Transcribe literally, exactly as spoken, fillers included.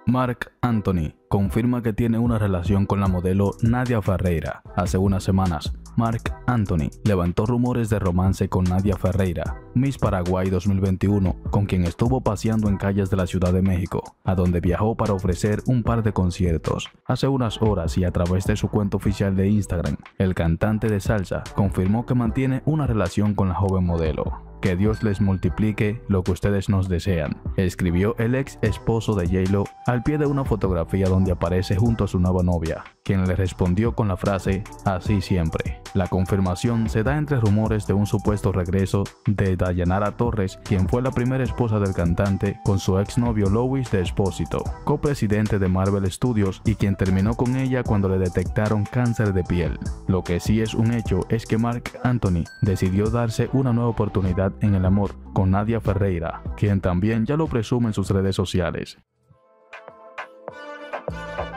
Marc Anthony confirma que tiene una relación con la modelo Nadia Ferreira. Hace unas semanas, Marc Anthony levantó rumores de romance con Nadia Ferreira, Miss Paraguay dos mil veintiuno, con quien estuvo paseando en calles de la Ciudad de México, a donde viajó para ofrecer un par de conciertos. Hace unas horas y a través de su cuenta oficial de Instagram, el cantante de salsa confirmó que mantiene una relación con la joven modelo. Que Dios les multiplique lo que ustedes nos desean, escribió el ex esposo de J-Lo al pie de una fotografía donde aparece junto a su nueva novia, quien le respondió con la frase "así siempre". La confirmación se da entre rumores de un supuesto regreso de Dayanara Torres, quien fue la primera esposa del cantante, con su exnovio Louis de Espósito, copresidente de Marvel Studios, y quien terminó con ella cuando le detectaron cáncer de piel. Lo que sí es un hecho es que Marc Anthony decidió darse una nueva oportunidad en el amor con Nadia Ferreira, quien también ya lo presume en sus redes sociales.